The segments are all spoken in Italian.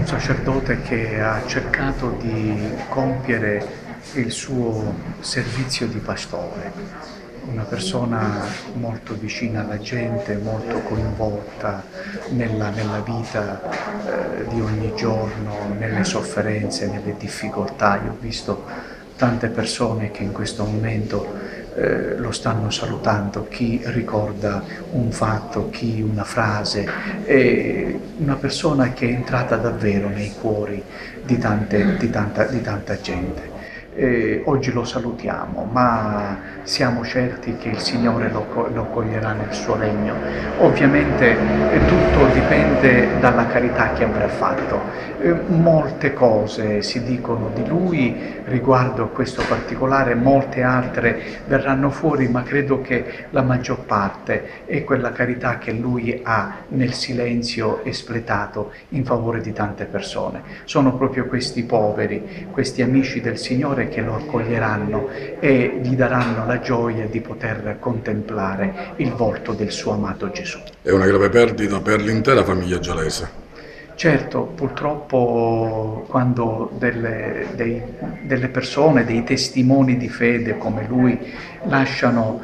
sacerdote che ha cercato di compiere il suo servizio di pastore, una persona molto vicina alla gente, molto coinvolta nella vita di ogni giorno, nelle sofferenze, nelle difficoltà. Io ho visto tante persone che in questo momento lo stanno salutando, chi ricorda un fatto, chi una frase, una persona che è entrata davvero nei cuori di tanta gente. Oggi lo salutiamo, ma siamo certi che il Signore lo coglierà nel suo regno. Ovviamente tutto dipende dalla carità che avrà fatto. Molte cose si dicono di lui riguardo a questo particolare, molte altre verranno fuori, ma credo che la maggior parte è quella carità che lui ha nel silenzio espletato in favore di tante persone. Sono proprio questi poveri, questi amici del Signore che lo accoglieranno e gli daranno la gioia di poter contemplare il volto del suo amato Gesù. È una grave perdita per l'intera famiglia gelese. Certo, purtroppo quando delle persone, dei testimoni di fede come lui lasciano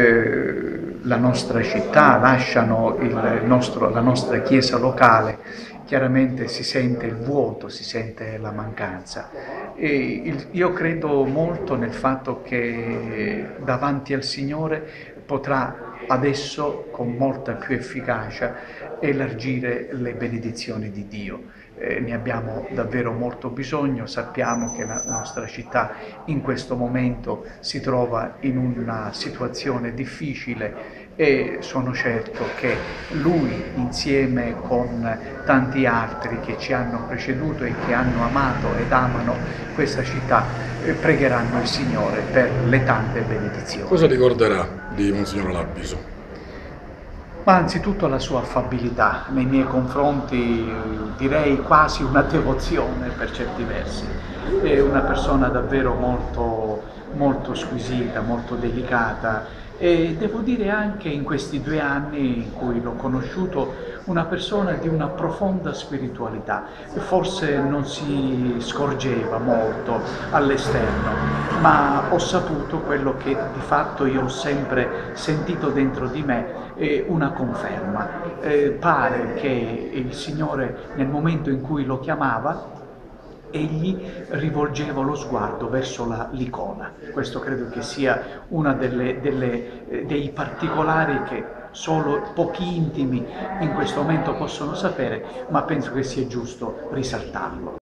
la nostra città, lasciano la nostra chiesa locale, chiaramente si sente il vuoto, si sente la mancanza. Io credo molto nel fatto che davanti al Signore potrà adesso con molta più efficacia elargire le benedizioni di Dio. Ne abbiamo davvero molto bisogno, sappiamo che la nostra città in questo momento si trova in una situazione difficile e sono certo che lui, insieme con tanti altri che ci hanno preceduto e che hanno amato ed amano questa città, pregheranno il Signore per le tante benedizioni. Cosa ricorderà di Monsignor Labbiso? Ma anzitutto la sua affabilità nei miei confronti, direi quasi una devozione per certi versi. È una persona davvero molto squisita, molto delicata e devo dire anche in questi 2 anni in cui l'ho conosciuto una persona di una profonda spiritualità. Forse non si scorgeva molto all'esterno, ma ho saputo quello che di fatto io ho sempre sentito dentro di me, una conferma. Pare che il Signore nel momento in cui lo chiamava egli rivolgeva lo sguardo verso l'icona. Questo credo che sia uno dei particolari che solo pochi intimi in questo momento possono sapere, ma penso che sia giusto risaltarlo.